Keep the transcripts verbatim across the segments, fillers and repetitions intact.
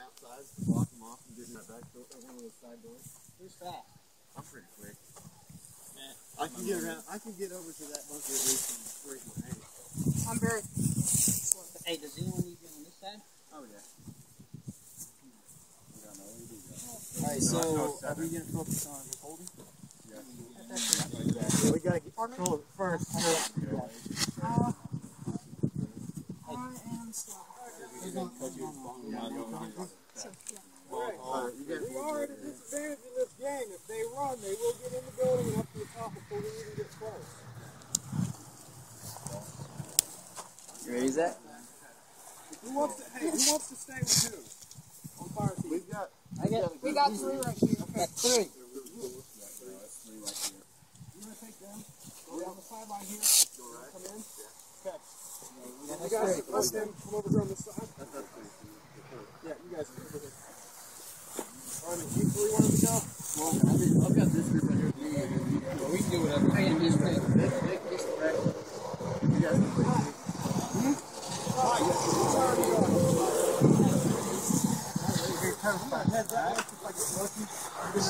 outside, block them off, and get in that back door, one of those side doors. Who's fast? I'm pretty quick. Yeah. I can get around. I can get over to that bunker at least and break my hand. I'm very. Hey, does anyone need you on this side? Oh yeah. Alright, so are we going to focus on holding? Yeah. Yeah, we gotta get control of it first. Uh, I am slow. We are at a disadvantage in this game. If they run, they will get in the building and up to the top before we even get close. You ready, Zach? Who wants to? Hey, who wants to stay with who? On fire team. We've got. I got. We got three right here. Okay, three. You want to take them? Go down the sideline here. Go right. Come in. Okay. You guys, let them come over here on this side. Yeah, you guys come over here. Alright, you three wanted to go? Well, I've got this group right here. Well, we can do whatever. I can just take. Nick, Nick, just correct. You guys can play. Hmm? Alright, yes, it's already on. Here, turn it back. Head that way, just like it's working. This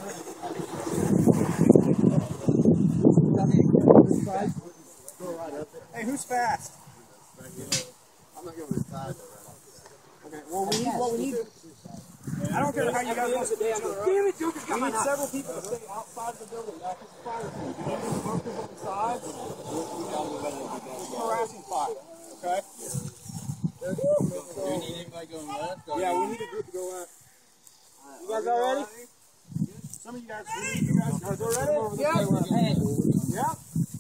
side. Go right up it. Hey, who's fast? I'm not going inside though, right off. Okay, well, we need what we need. I don't care how you guys want to sit down. Damn it, Joker, come on. We need several people to stay outside the building. That's the fire team. You need these bunkers on the sides. Harassing fire. Okay? Do you need anybody going left? Yeah, we need a group to go left. You guys all ready? Some of you guys, we need you guys. Are they ready? Yeah. Yeah?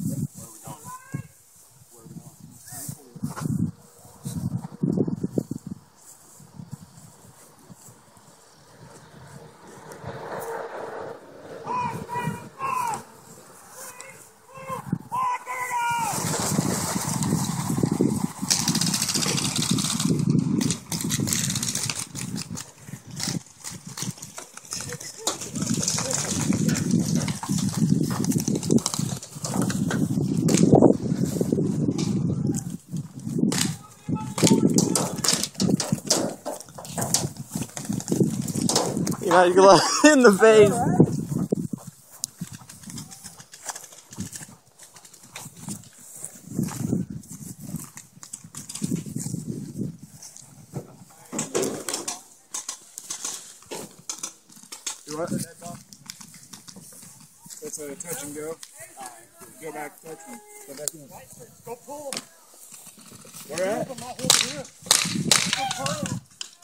You know, you go in the face. Do what? That's a touch and go. Go back, touch and go back in. Go pull. Where at? Go pull.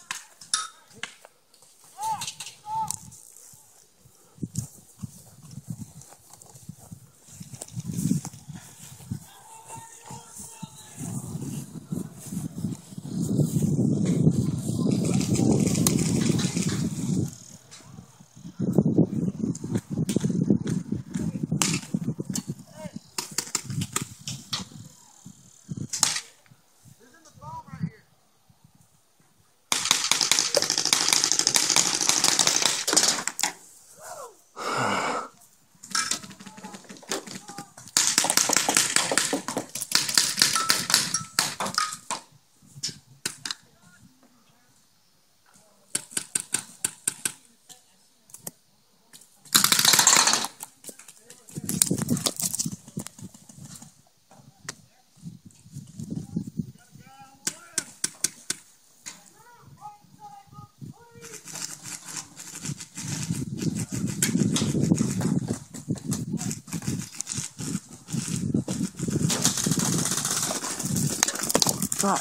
Fuck.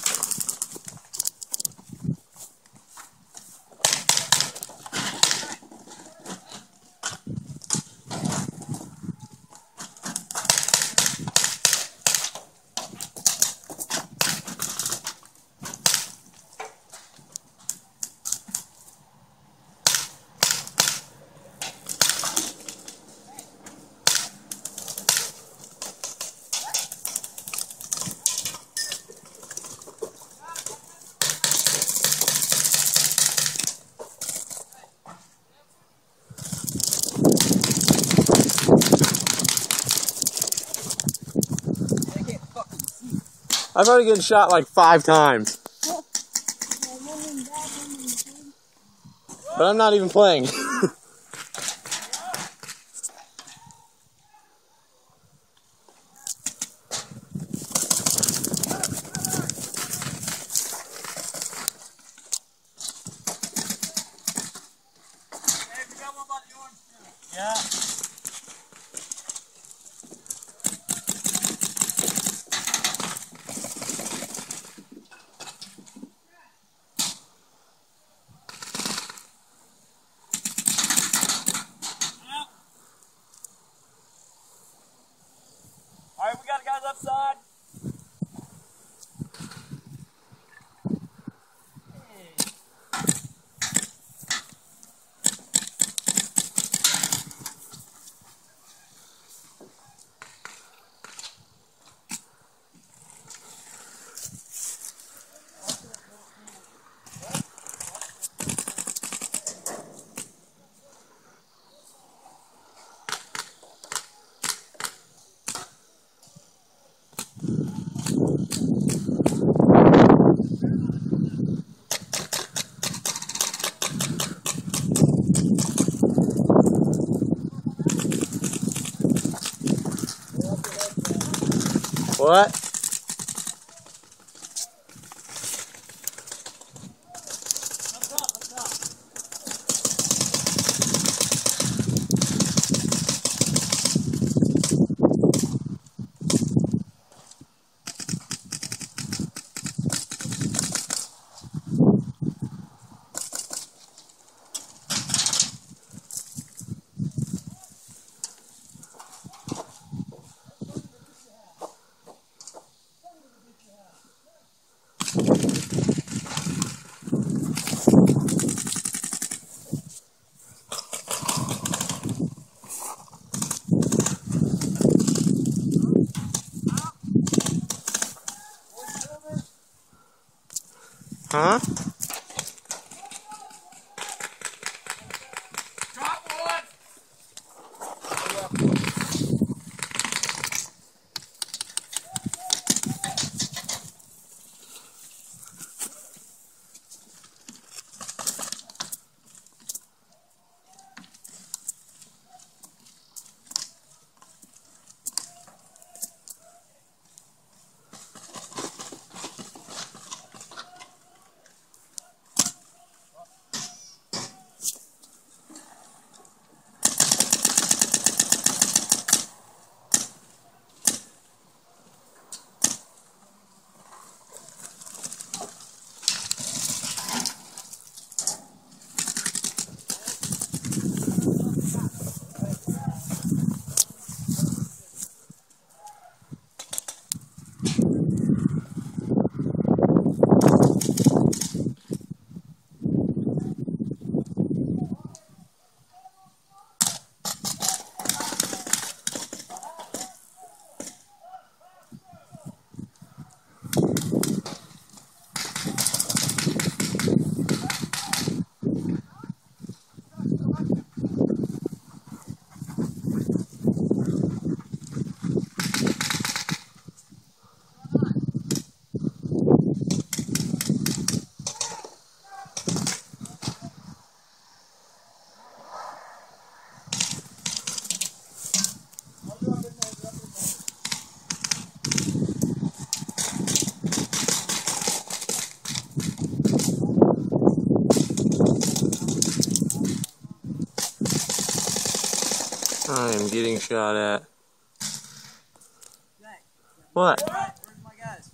I've already gotten shot like five times. But I'm not even playing. Yeah. All right, we got guys upside. What? Huh? Drop one. I am getting shot at. What? Where's my guys?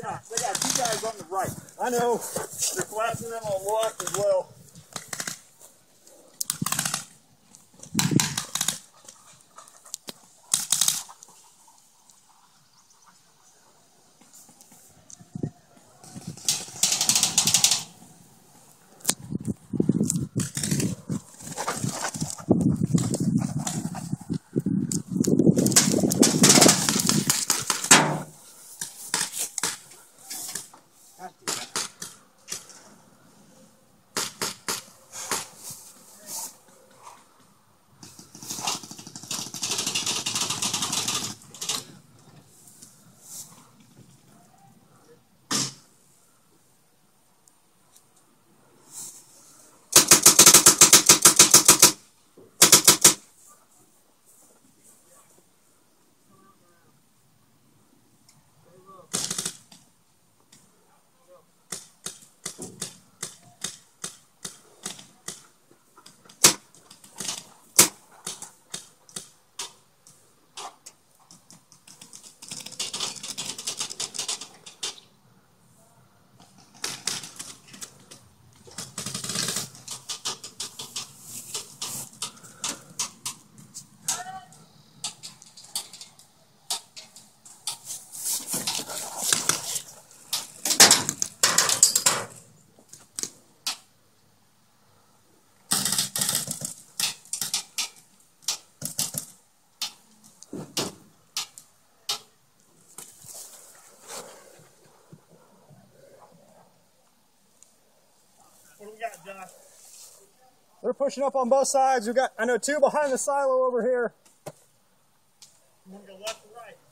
Josh. They got two guys on the right. I know. They're flashing them on the left as well. What do we got, Josh? They're pushing up on both sides. We've got, I know, two behind the silo over here. You want to go left or right?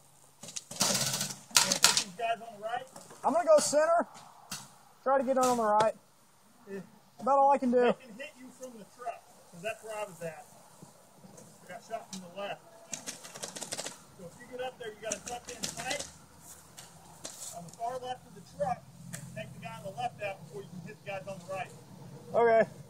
You want to put these guys on the right? I'm going to go center. Try to get on the right. Yeah. About all I can do. They can hit you from the truck, because that's where I was at. I got shot from the left. So if you get up there, you got to tuck in tight on the far left of the truck and take the guy on the left out before you can hit the guys on the right. Okay.